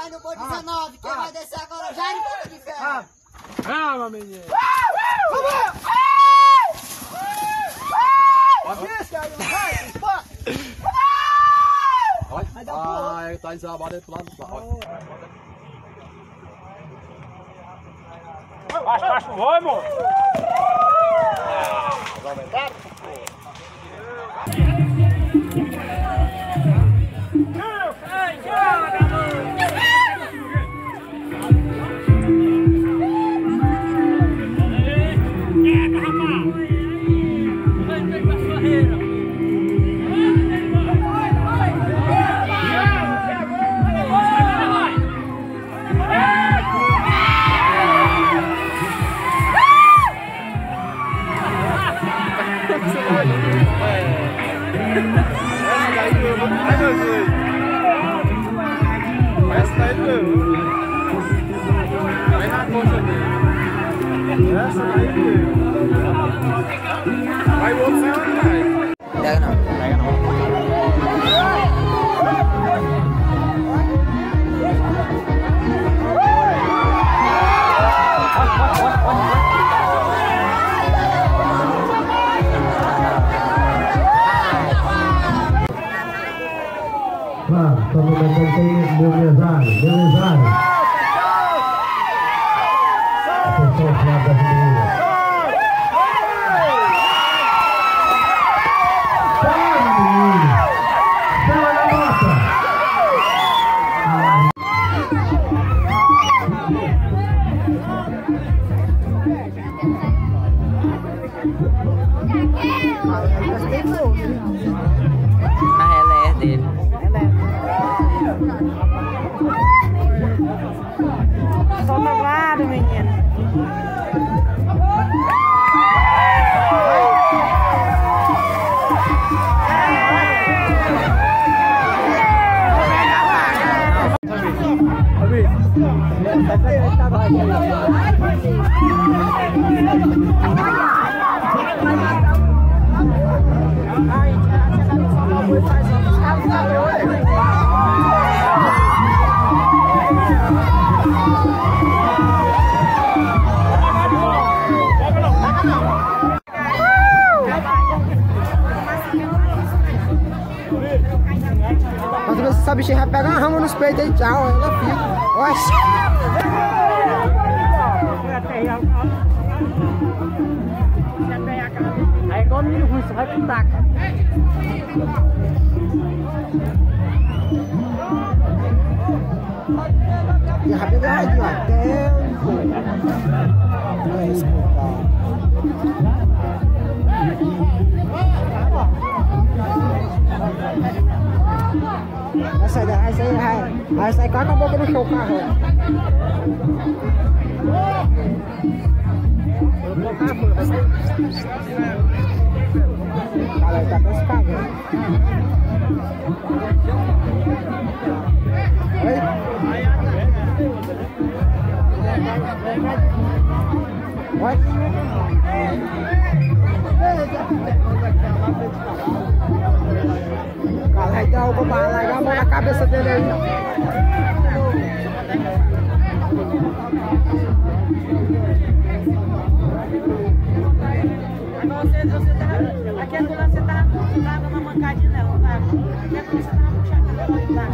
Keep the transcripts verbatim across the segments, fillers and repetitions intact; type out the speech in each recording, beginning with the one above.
sai no boi dezenove. Quem vai descer agora? Já em boca de ferro. Calma, menino. Vai, tá desabado aí pro lado do lado. Baixa, baixa, vai, amor. Essa daí doeu. Vai na coxa dele. Essa daí doeu. Vai o outro sem atrás. Pega não. Pega não. Estamos cantando meu mesário, meu mesário. Atenção aos lados da avenida. Chama, menino! Chama na moça! Mas ela é dele. Solta o lado, menino. Mas essa bichinha vai pegar uma rama nos peitos e tchau, ela fica. Oxi! Aí é igual menino ruim, só vai pro taco. E a rabeta vai de até o... Não é escutar. Vai sair, vai sair, vai. Vai sair com a boca no chão, carro. Cara, tá bem cagando. Oi? Oi? Cara, aí dá uma bala, larga a mão na cabeça dele aí. Você, você tá, aqui é do lado, você tá, você tá dando uma mancadinha nela, tá? Aqui é do lado, você tá puxando ela,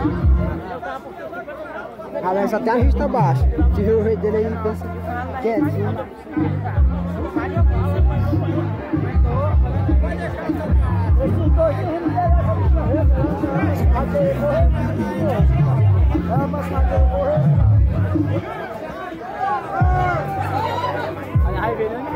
tá? Cara, aí só tem a vista baixa. Se vê o rei dele aí, pensa quietinho. Esses dois têm que pegar pra correr. Cadê ele correr? Ah, mas cadê ele correr? Aí vem, né?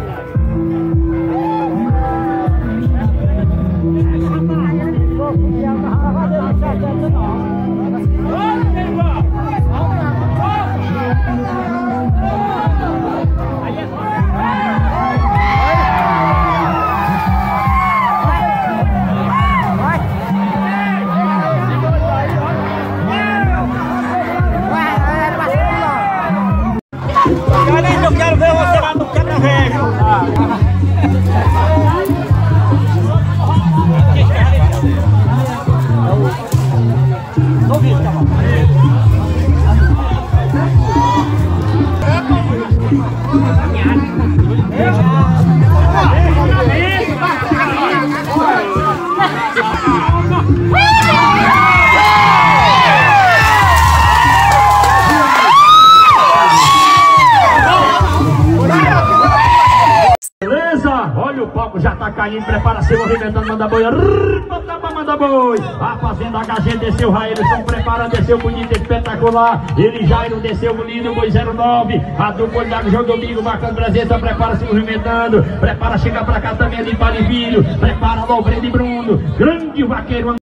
Eu quero ver você lá no quebra-velho. Não vi, tá bom. já tá caindo, prepara-se, movimentando, manda boi. Bota pra manda boi. A fazenda H G desceu, Raelson prepara, desceu bonito, espetacular. Ele Jairo desceu bonito, boi zero nove. A dupla da João Domingo, marcando presença, prepara-se, movimentando. Prepara, chega pra cá também ali, Palivino. Prepara, Lobreno e Bruno. Grande vaqueiro.